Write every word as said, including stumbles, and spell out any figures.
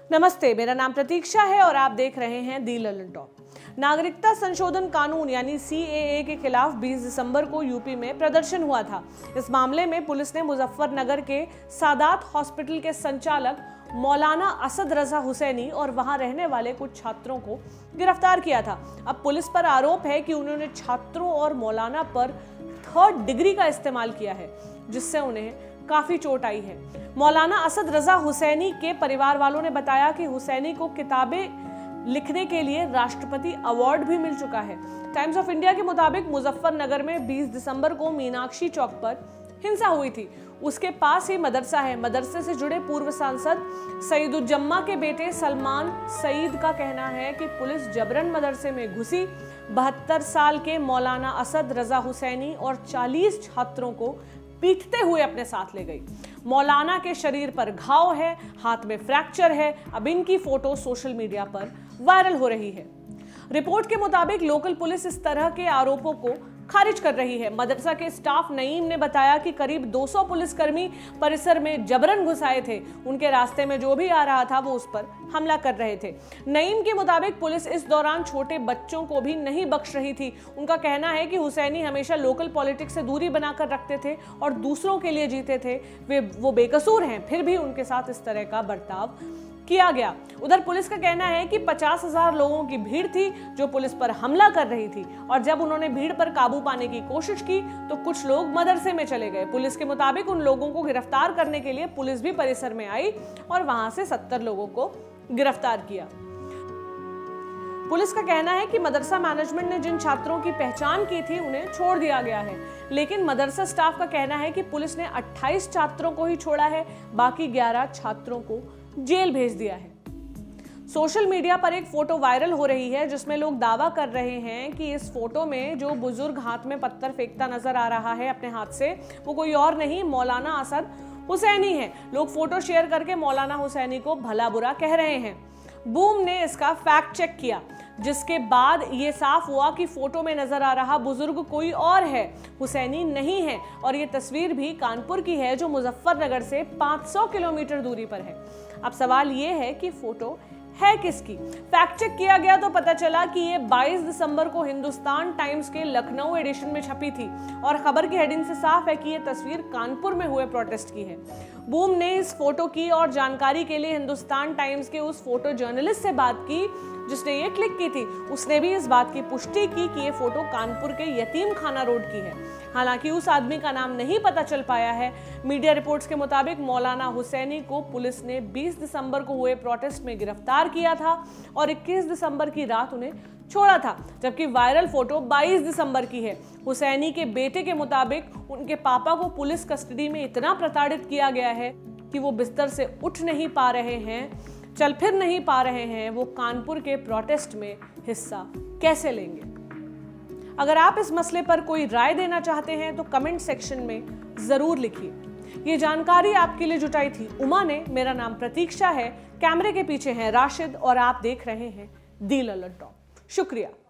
नमस्ते, मेरा नाम प्रतीक्षा है और आप देख रहे हैं दी लल्लनटॉप। नागरिकता संशोधन कानून यानी सी ए ए के खिलाफ बीस दिसंबर को यूपी में प्रदर्शन हुआ था। इस मामले में पुलिस ने मुजफ्फरनगर के सादात हॉस्पिटल के संचालक मौलाना असद रजा हुसैनी और वहां रहने वाले कुछ छात्रों को गिरफ्तार किया था। अब पुलिस पर आरोप है कि उन्होंने छात्रों और मौलाना पर थर्ड डिग्री का इस्तेमाल किया है, जिससे उन्हें काफी चोट आई है। मौलाना असद रजा हुसैनी के परिवार वालों ने बताया कि हुसैनी को किताबें लिखने के लिए राष्ट्रपति अवार्ड भी मिल चुका है। टाइम्स ऑफ इंडिया के मुताबिक मुजफ्फरनगर में बीस दिसंबर को मीनाक्षी चौक पर हिंसा हुई थी। उसके पास ही मदरसा है। मदरसे से जुड़े पूर्व सांसद सईदुज्जमा के बेटे सलमान सईद का कहना है कि पुलिस जबरन मदरसे में घुसी, बहत्तर साल के मौलाना असद रजा हुसैनी और चालीस छात्रों को पीटते हुए अपने साथ ले गई। मौलाना के शरीर पर घाव है, हाथ में फ्रैक्चर है। अब इनकी फोटो सोशल मीडिया पर वायरल हो रही है। रिपोर्ट के मुताबिक लोकल पुलिस इस तरह के आरोपों को खारिज कर रही है। मदरसा के स्टाफ नईम ने बताया कि करीब दो सौ पुलिसकर्मी परिसर में जबरन घुस आए थे। उनके रास्ते में जो भी आ रहा था वो उस पर हमला कर रहे थे। नईम के मुताबिक पुलिस इस दौरान छोटे बच्चों को भी नहीं बख्श रही थी। उनका कहना है कि हुसैनी हमेशा लोकल पॉलिटिक्स से दूरी बनाकर रखते थे और दूसरों के लिए जीते थे। वे वो बेकसूर हैं, फिर भी उनके साथ इस तरह का बर्ताव किया गया। उधर पुलिस का कहना है कि पचास हजार लोगों की भीड़ थी जो पुलिस पर हमला कर रही थी और जब उन्होंने भीड़ पर काबू पाने की कोशिश की तो कुछ लोग मदरसे में चले गए। पुलिस के मुताबिक उन लोगों को गिरफ्तार करने के लिए पुलिस भी परिसर में आई और वहां से सत्तर लोगों को गिरफ्तार किया। पुलिस का कहना है कि मदरसा मैनेजमेंट ने जिन छात्रों की पहचान की थी उन्हें छोड़ दिया गया है, लेकिन मदरसा स्टाफ का कहना है कि पुलिस ने अट्ठाईस छात्रों को ही छोड़ा है, बाकी ग्यारह छात्रों को जेल भेज दिया है। सोशल मीडिया पर एक फोटो वायरल हो रही है जिसमें लोग दावा कर रहे हैं कि इस फोटो में जो बुजुर्ग हाथ में पत्थर फेंकता नजर आ रहा है अपने हाथ से, वो कोई और नहीं मौलाना असद हुसैनी है। लोग फोटो शेयर करके मौलाना हुसैनी को भला बुरा कह रहे हैं। बूम ने इसका फैक्ट चेक किया, जिसके बाद ये साफ हुआ कि फोटो में नजर आ रहा बुजुर्ग कोई और है, हुसैनी नहीं है। और ये तस्वीर भी कानपुर की है जो मुजफ्फरनगर से पाँच सौ किलोमीटर दूरी पर है। अब सवाल ये है कि फोटो है किसकी? फैक्ट चेक किया गया तो पता चला कि ये बाईस दिसंबर को हिंदुस्तान टाइम्स के लखनऊ एडिशन में छपी थी और खबर की हेडिंग से साफ है कि ये तस्वीर कानपुर में हुए प्रोटेस्ट की है। बूम ने इस फोटो की और जानकारी के लिए हिंदुस्तान टाइम्स के उस फोटो जर्नलिस्ट से बात की जिसने ये क्लिक की थी। उसने भी इस बात की पुष्टि की कि ये फोटो कानपुर के यतीम खाना रोड की है। हालांकि उस आदमी का नाम नहीं पता चल पाया है। मीडिया रिपोर्ट्स के मुताबिक मौलाना हुसैनी को पुलिस ने बीस दिसंबर को हुए प्रोटेस्ट में गिरफ्तार किया था और इक्कीस दिसंबर की रात उन्हें छोड़ा था, जबकि वायरल फोटो बाईस दिसंबर की है। हुसैनी के बेटे के मुताबिक उनके पापा को पुलिस कस्टडी में इतना प्रताड़ित किया गया है कि वो बिस्तर से उठ नहीं पा रहे हैं, चल फिर नहीं पा रहे हैं। वो कानपुर के प्रोटेस्ट में हिस्सा कैसे लेंगे? अगर आप इस मसले पर कोई राय देना चाहते हैं तो कमेंट सेक्शन में जरूर लिखिए। ये जानकारी आपके लिए जुटाई थी उमा ने। मेरा नाम प्रतीक्षा है। कैमरे के पीछे हैं राशिद और आप देख रहे हैं दी लल्लनटॉप। शुक्रिया।